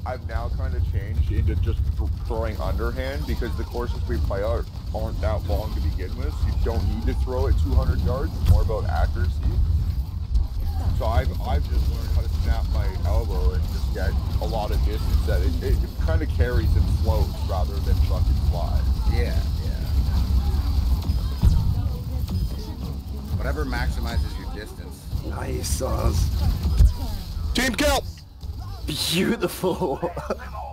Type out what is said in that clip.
I've now kind of changed into just throwing underhand because the courses we play aren't that long to begin with. So you don't need to throw it 200 yards. It's more about accuracy. So I've just learned how to snap my elbow and just get a lot of distance that it kind of carries and floats rather than fucking flies. Yeah. Whatever maximizes your distance. Nice sauce. Team kill! Beautiful.